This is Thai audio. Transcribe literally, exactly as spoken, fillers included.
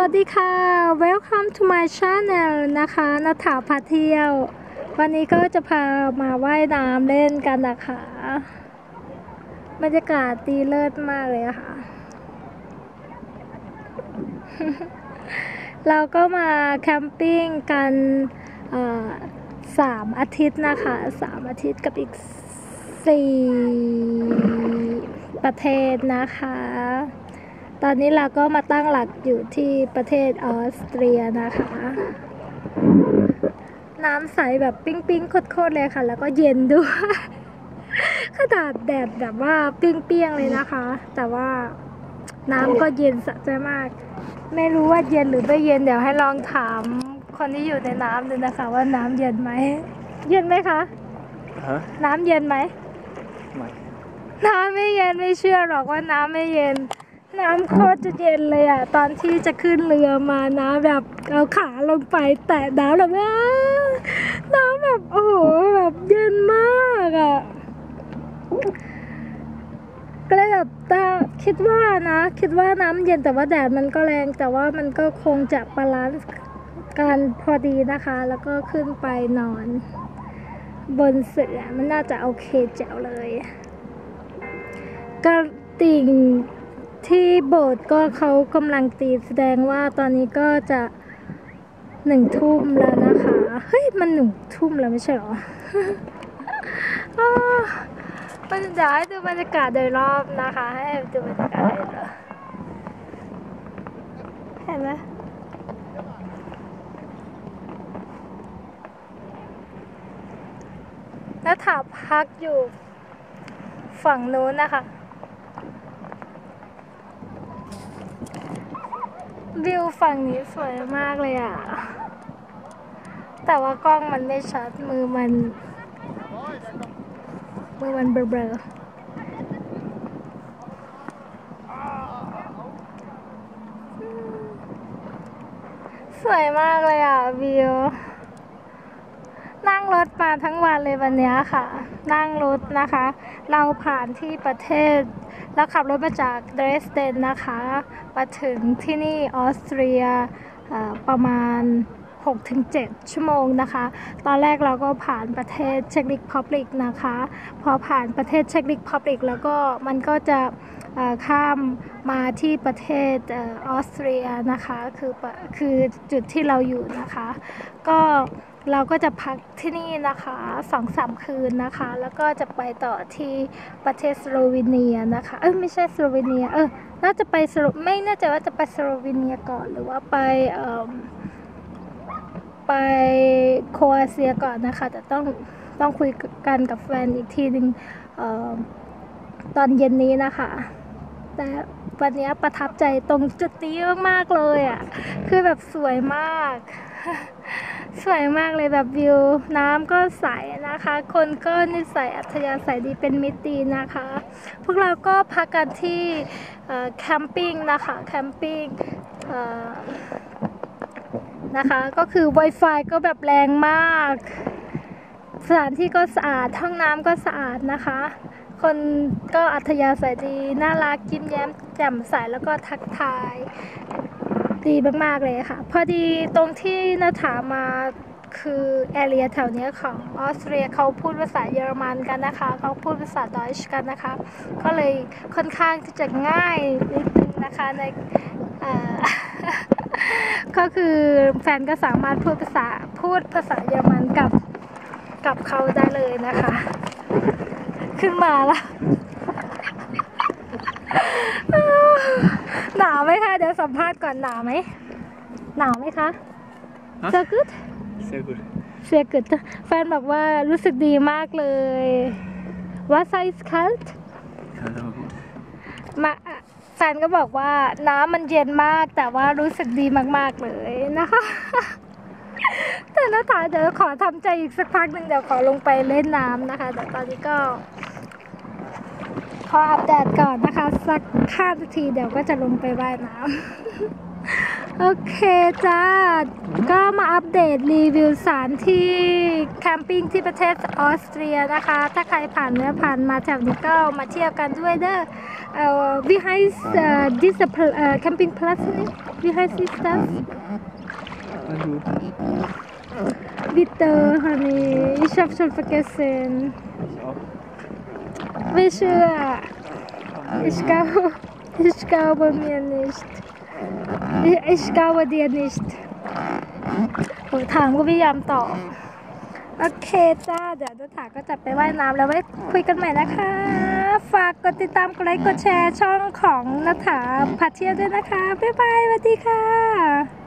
วัสดีค่ะ Welcome to my channel นะคะนัทธาพาเที่ยววันนี้ก็จะพามาว่ายน้ำเล่นกันนะคะบรรยากาศดีเลิศมากเลยค่ะ เราก็มาแคมปิ้งกันสามอาทิตย์นะคะสามอาทิตย์กับอีกสี่ประเทศนะคะตอนนี้เราก็มาตั้งหลักอยู่ที่ประเทศออสเตรียนะคะน้ำใสแบบปิ้งปิ้งโคตรๆเลยค่ะแล้วก็เย็นด้วยขนาดแดดแบบว่าปิ้งเปี้ยงเลยนะคะแต่ว่าน้ำก็เย็นสะใจมากไม่รู้ว่าเย็นหรือไม่เย็นเดี๋ยวให้ลองถามคนที่อยู่ในน้ำดูนะคะว่าน้ำเย็นไหมเย็นไหมคะน้ำเย็นไหมไม่น้ำไม่เย็นไม่เชื่อหรอกว่าน้ำไม่เย็นน้ำโคตรจะเย็นเลยอ่ะตอนที่จะขึ้นเรือมานะแบบเอาขาลงไปแตะน้ำแบบว่าน้ำแบบโอ้โหแบบเย็นมากอ่ะก็เลยแบบตาคิดว่านะคิดว่าน้ำเย็นแต่ว่าแดดมันก็แรงแต่ว่ามันก็คงจะบาลานซ์กันพอดีนะคะแล้วก็ขึ้นไปนอนบนเสือมันน่าจะโอเคแจ๋วเลยกระติ่งที่โบสถ์ก็เขากำลังตีแสดงว่าตอนนี้ก็จะหนึ่งทุ่มแล้วนะคะเฮ้ยมันหนึ่งทุ่มแล้วไม่ใช่หรอ มันจะให้ดูบรรยากาศโดยรอบนะคะให้ดูบรรยากาศโดยรอบเห็นไหมแล้วถาพักอยู่ฝั่งนู้นนะคะวิวฝั่งนี้สวยมากเลยอ่ะแต่ว่ากล้องมันไม่ชัดมือมันมือมันเบลอๆสวยมากเลยอ่ะวิวนั่งรถมาทั้งวันเลยวันนี้ค่ะนั่งรถนะคะเราผ่านที่ประเทศแล้วขับรถมาจากเดรสเดนนะคะมาถึงที่นี่ออสเตรียประมาณ หกถึงเจ็ด ชั่วโมงนะคะตอนแรกเราก็ผ่านประเทศเช็กริพับลิกนะคะพอผ่านประเทศเช็กริพับลิกแล้วก็มันก็จะข้ามมาที่ประเทศออสเตรียนะคะคือคือจุดที่เราอยู่นะคะก็เราก็จะพักที่นี่นะคะ สองถึงสาม คืนนะคะแล้วก็จะไปต่อที่ประเทศสโลวีเนียนะคะเอ้ยไม่ใช่สโลวีเนียเออน่าจะไปสโลไม่แน่ใจว่าจะไปสโลวีเนียก่อนหรือว่าไปเอ่อไปโครเอเชียก่อนนะคะแต่ต้องต้องคุยกันกับแฟนอีกทีหนึ่งเอ่อตอนเย็นนี้นะคะแต่วันนี้ประทับใจตรงจุดนี้มากเลยอ่ะคือแบบสวยมากสวยมากเลยแบบวิวน้ำก็ใสนะคะคนก็นิสัยอัธยาศัยดีเป็นมิตรดีนะคะพวกเราก็พักกันที่แคมปิ้งนะคะแคมปิ้งนะคะก็คือ Wi-Fi ก็แบบแรงมากสถานที่ก็สะอาดห้องน้ำก็สะอาดนะคะคนก็อัธยาศัยดีน่ารักยิ้มแย้มแจ่มใสแล้วก็ทักทายดีมากๆเลยค่ะพอดีตรงที่นัทธามาคือแอเรียแถวนี้ของออสเตรียเขาพูดภาษาเยอรมันกันนะคะเขาพูดภาษาดอยช์กันนะคะก็เลยค่อนข้างที่จะง่ายนิดนึงนะคะในก็คือแฟนก็สามารถพูดภาษาพูดภาษาเยอรมันกับกับเขาได้เลยนะคะขึ้นมาละหนาวไหมคะเดี๋ยวสัมภาษณ์ก่อนหนาวไหมหนาวไหมคะเซอร์กุดเซอร์กุดเซอร์กุดแฟนบอกว่ารู้สึกดีมากเลยว่าไซส์คัลต์มาแฟนก็บอกว่าน้ำมันเย็นมากแต่ว่ารู้สึกดีมากๆเลยนะคะแต่นัทธาเดี๋ยวขอทำใจอีกสักพักหนึ่งเดี๋ยวขอลงไปเล่นน้ำนะคะแต่ตอนนี้ก็ขออาบแดดก่อนนะคะสักห้านาทีเดี๋ยวก็จะลงไปว่ายน้ำโอเคจ้าก็มาอัปเดตรีวิวสถานที่แคมปิ้งที่ประเทศออสเตรียนะคะถ้าใครผ่านเนื้อผ่านมาแถวนี้ก็มาเที่ยวกันด้วยเด้อ wie heißt äh, dieser äh, Campingplatz nicht? Wie heißt ist das? Also, Bitte, Honey. Ich habe schon vergessen. ich auch. Wie schön. Ich glaube, ich glaube mir nicht. Ich, ich glaube dir nicht. โอ้ยถามก็พยายามตอบโอเคจ้าเดี๋ยวนัทธาก็จะไปว่ายน้ำแล้วไว้คุยกันใหม่นะคะ ฝากกดติดตามกดไลค์กดแชร์ช่องของนัทธาพาเที่ยวด้วยนะคะ บ๊ายบายสวัสดีค่ะ